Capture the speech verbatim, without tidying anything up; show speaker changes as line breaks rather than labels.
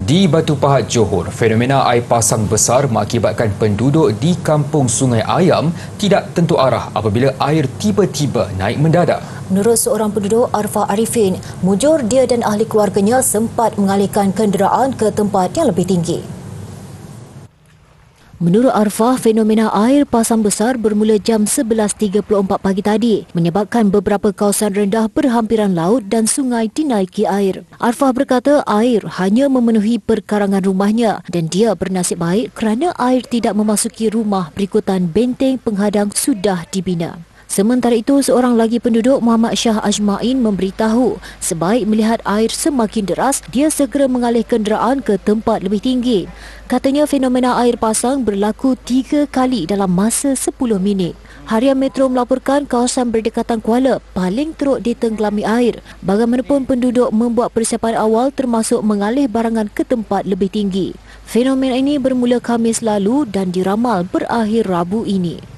Di Batu Pahat, Johor, fenomena air pasang besar mengakibatkan penduduk di Kampung Sungai Ayam tidak tentu arah apabila air tiba-tiba naik mendadak.
Menurut seorang penduduk, Arfah Arifin, mujur dia dan ahli keluarganya sempat mengalihkan kenderaan ke tempat yang lebih tinggi. Menurut Arfah, fenomena air pasang besar bermula jam sebelas tiga puluh empat pagi tadi, menyebabkan beberapa kawasan rendah berhampiran laut dan sungai dinaiki air. Arfah berkata air hanya memenuhi perkarangan rumahnya dan dia bernasib baik kerana air tidak memasuki rumah berikutan benteng penghadang sudah dibina. Sementara itu, seorang lagi penduduk, Muhammad Shah Ajmain, memberitahu sebaik melihat air semakin deras, dia segera mengalih kenderaan ke tempat lebih tinggi. Katanya fenomena air pasang berlaku tiga kali dalam masa sepuluh minit. Harian Metro melaporkan kawasan berdekatan Kuala paling teruk ditenggelami air. Bagaimanapun penduduk membuat persiapan awal termasuk mengalih barangan ke tempat lebih tinggi. Fenomena ini bermula Khamis lalu dan diramal berakhir Rabu ini.